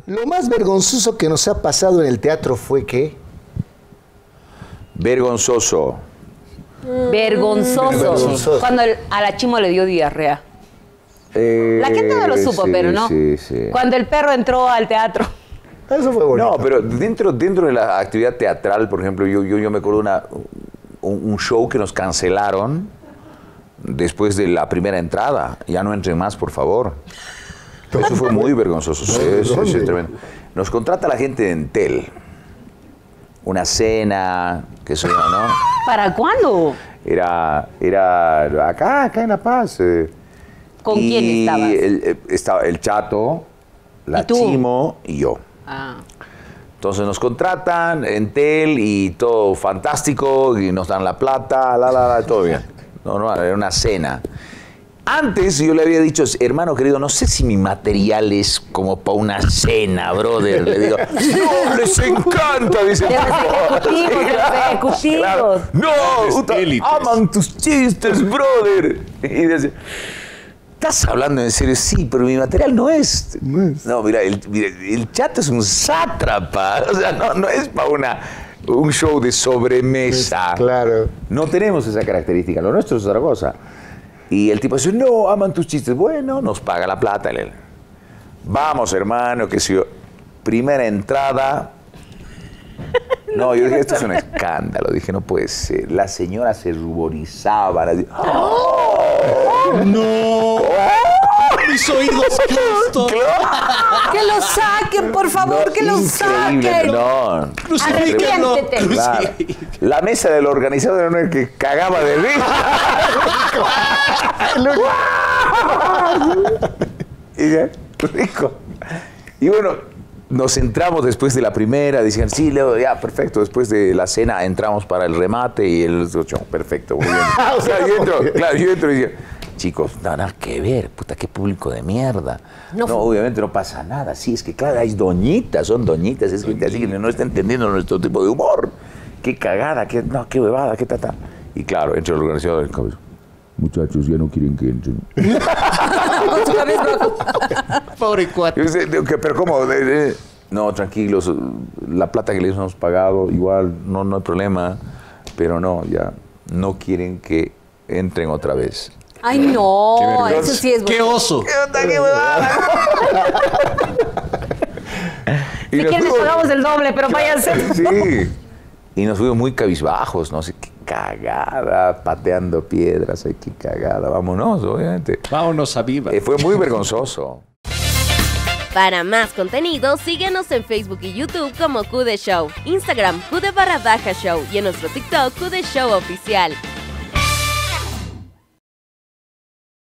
Lo más vergonzoso que nos ha pasado en el teatro fue que... Vergonzoso. Vergonzoso. Cuando a la Chimo le dio diarrea. La gente no lo supo, sí, pero no. Sí, sí. Cuando el perro entró al teatro. Eso fue bonito. No, pero dentro de la actividad teatral, por ejemplo, yo me acuerdo un show que nos cancelaron después de la primera entrada. Ya no entren más, por favor. Eso fue muy vergonzoso. Sí, tremendo. Nos contrata la gente de Entel. Una cena, qué sé yo, ¿no? ¿Para cuándo? Era acá en La Paz. ¿Con quién estabas? Estaba el Chato, la ¿Y tú? Chimo y yo. Ah. Entonces nos contratan, Entel, y todo fantástico, y nos dan la plata, todo bien. No, era una cena. Antes yo le había dicho, hermano querido, no sé si mi material es como para una cena, brother. Le digo, no, les encanta, dice. De los ejecutivos. Claro. No, aman tus chistes, brother. Y dice, ¿estás hablando en serio? Sí, pero mi material no es. No, mira, el Chato es un sátrapa. O sea, no es para un show de sobremesa. Claro. No tenemos esa característica. Lo nuestro es otra cosa. Y el tipo dice, no, aman tus chistes. Bueno, nos paga la plata. Vamos, hermano, que si yo... Primera entrada... No, yo dije, esto es un escándalo. Dije, no puede ser. La señora se ruborizaba. ¡Oh! ¡No! Mis oídos, Cristo. Que lo saquen, por favor, que lo saquen. No. Arrepiéntete. Claro. La mesa del organizador era una que cagaba de risa. Y ya, rico. Y bueno, nos entramos después de la primera, decían, sí, Leo, ya, perfecto. Después de la cena entramos para el remate y el show, perfecto, muy bien. Yo entro y decía, chicos, nada que ver, puta, qué público de mierda. No, obviamente no pasa nada. Sí, es que claro, hay doñitas, son doñitas, es gente así que no está entendiendo nuestro tipo de humor. Qué cagada, qué huevada, qué tata. Y claro, entra el organizador del cabello. Muchachos, ya no quieren que entren. Pobre cuate. Pero ¿cómo? No, tranquilos, la plata que les hemos pagado, igual, no hay problema. Pero no, ya no quieren que entren otra vez. Ay, no, eso sí es bueno. ¡Qué oso! ¿Qué onda, qué huevada? Si quieren les pagamos el doble, pero váyanse. Sí. Y nos fuimos muy cabizbajos, no sé, qué cagada, pateando piedras, ay, qué cagada, vámonos, obviamente. Vámonos a Viva. Fue muy vergonzoso. Para más contenido, síguenos en Facebook y YouTube como QD Show, Instagram QD_Show y en nuestro TikTok QD Show Oficial.